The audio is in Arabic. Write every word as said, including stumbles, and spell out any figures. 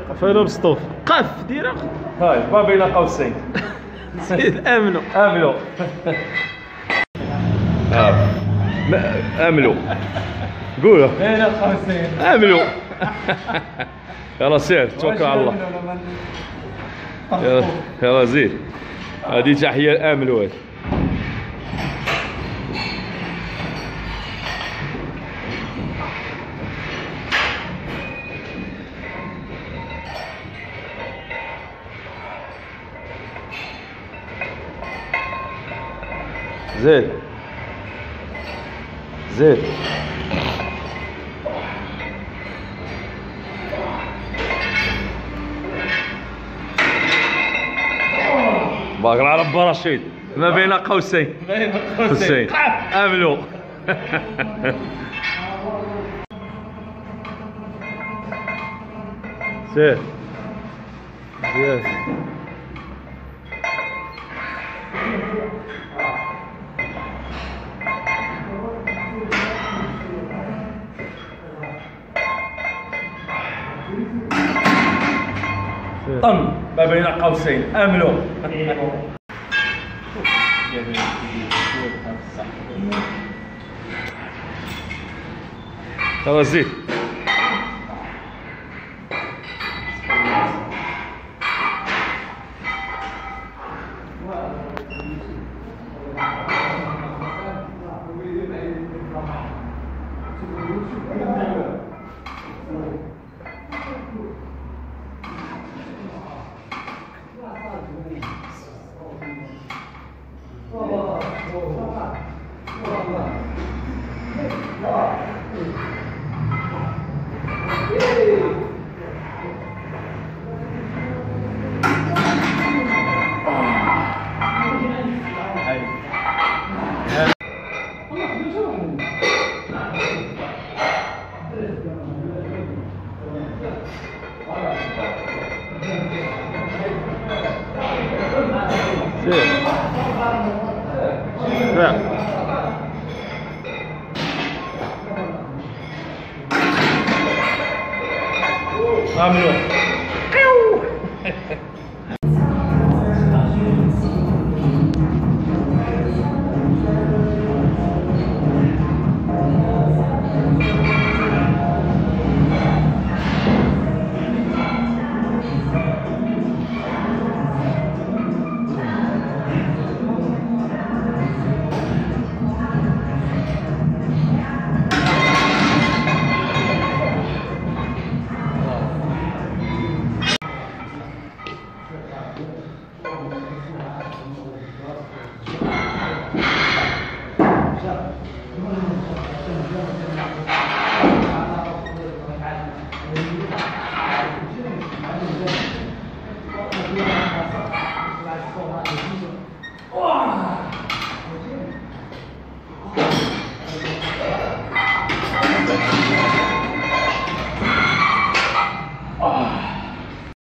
فيلم سطوف قف ديرها هاي ما بين قوسين. زيد امنوا املوا. اه املوا قولوا بين قوسين املوا. يلا سير توكل على الله. يلا يلا زيد. هذه تحيه الاملوا. زيد زيد باقي على رب رشيد ما بين قوسين. بين قوسين املوا. سير زيد طن ما بين قوسين املوا. يلا زيد املوا.